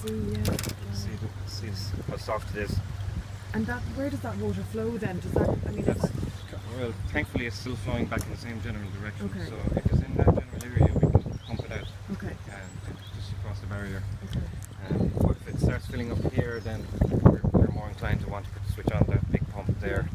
see, yeah. See how soft it is. And where does that water flow then? Does that, I mean, well, thankfully it's still flowing back in the same general direction. Okay. So if it's in that general area, we can pump it out. Okay. Just across the barrier. Okay. But if it starts filling up here, then we're more inclined to want to switch on that big pump there.